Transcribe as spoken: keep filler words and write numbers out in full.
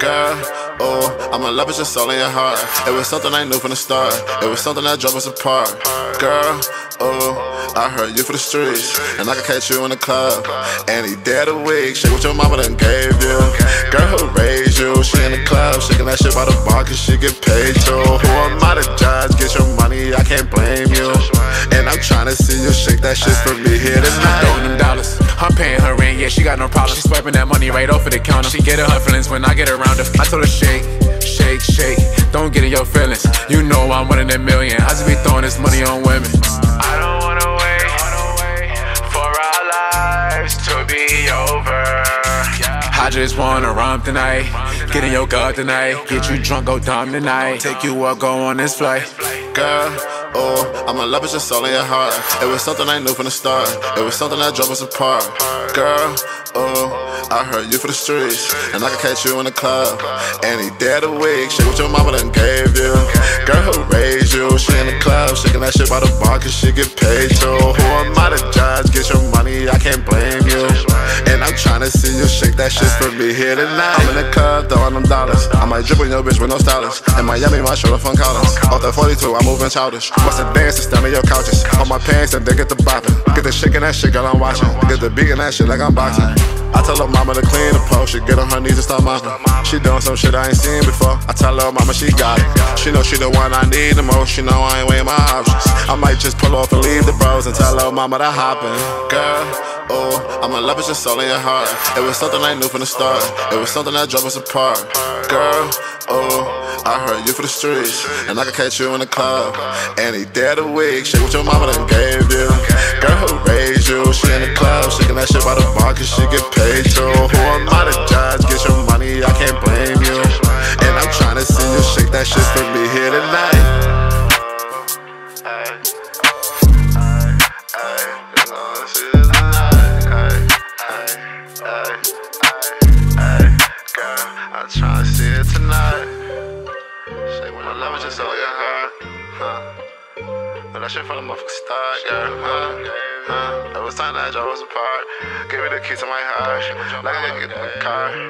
Girl, oh, I'm in love with your soul and your heart. It was something I knew from the start. It was something that drove us apart. Girl, oh, I heard you for the streets, and I could catch you in the club any day of the week. Shake what your mama done gave you. Girl, who raised you? She in the club, shaking that shit by the bar, cause she get paid too. Who am I to judge? Get your money, I can't blame you. And I'm trying to see you shake that shit for me here tonight. Throwing them dollars, I'm paying her rent, yeah, she got no problem. She swiping that money right off of the counter. She get her feelings when I get around her. I told her shake, shake, shake, don't get in your feelings. You know I'm one in a million, I just be throwing this money on women. I don't wanna wait for our lives to be over. I just wanna romp tonight, get in your gut tonight, get you drunk, go dumb tonight, take you up, go on this flight. Girl, oh, I'm in love with your soul and your heart. It was something I knew from the start. It was something that drove us apart. Girl, oh, I heard you for the streets, and I could catch you in the club any day of the week. Shake what your mama done gave you. Girl, who raised you? She in the club, shaking that shit by the bar, cause she get paid too. Who am I to judge? Get your money, I can't blame you. And I'm trying to see you shake that shit for me here tonight. I'm in the club, throwing them dollars. I might drip on your bitch with no stylist. In Miami, my shoulder fun collars. Off that forty-two, I'm moving childish. Bustin' dances, down on your couches. On my pants and they get the bopping. Get the shaking that shit, girl, I'm watching. Get the beating that shit like I'm boxing. I tell her mama to clean the pole. She get on her knees and start mopping. She doing some shit I ain't seen before. I tell her mama she got it. She know she the one I need the most. She know I ain't weighing my options. I might just pull off and leave the bros and tell her mama to hop in. Girl, oh, I'm in love with your soul and your heart. It was something I knew from the start. It was something that drove us apart. Girl, oh, I heard you for the streets, and I could catch you in the club any day of the week. Shake what your mama done gave you. Girl, who raised you? She in the club, shaking that shit by the bar, cause she get paid too. Who am I to judge? Get your money, I can't blame you. And I'm trying to see you shake that shit for me here tonight. I'm tryna see it tonight. Shake when I love it just all your heart. Huh. But that shit from the motherfucking start, girl. Huh? Huh? It was time that drove us apart. Give me the key to my heart. Like I get in the car.